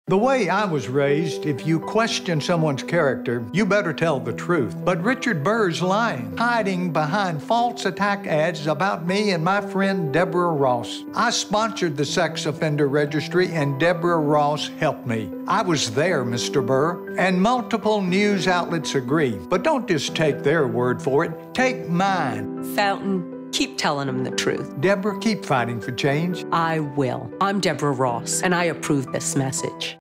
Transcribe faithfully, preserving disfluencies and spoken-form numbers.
The way I was raised, if you question someone's character, you better tell the truth. But Richard Burr's lying, hiding behind false attack ads about me and my friend Deborah Ross. I sponsored the sex offender registry and Deborah Ross helped me. I was there, Mister Burr, and multiple news outlets agree. But don't just take their word for it, take mine. Fountain, keep telling them the truth. Deborah, keep fighting for change. I will. I'm Deborah Ross, and I approve this message.